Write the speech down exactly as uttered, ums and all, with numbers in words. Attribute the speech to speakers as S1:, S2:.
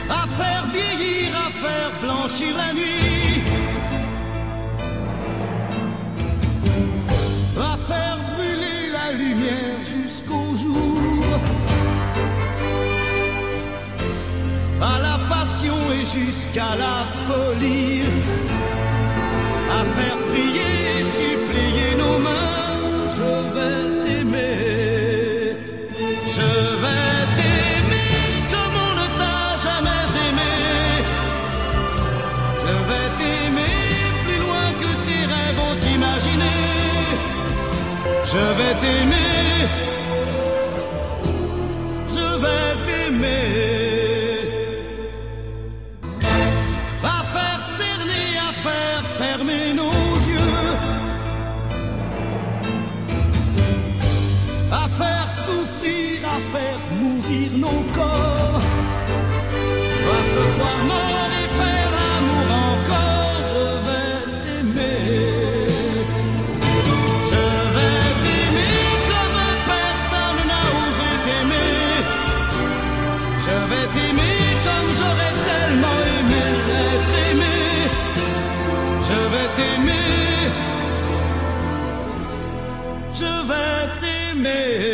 S1: à faire vieillir, à faire blanchir la nuit, à faire brûler la lumière jusqu'au jour, à la passion et jusqu'à la folie, à faire prier et supplier nos mains. Je vais t'aimer, je vais t'aimer comme on ne t'a jamais aimé. Je vais t'aimer plus loin que tes rêves ont imaginé. Je vais t'aimer, je vais t'aimer. À faire cerner, à faire fermer nos yeux, à faire souffrir, à faire mourir nos corps, à se croire mort et faire l'amour encore. Je vais t'aimer, je vais t'aimer comme personne n'a osé t'aimer. Je vais t'aimer comme j'aurais tellement aimé être aimé. Je vais t'aimer, je vais t'aimer.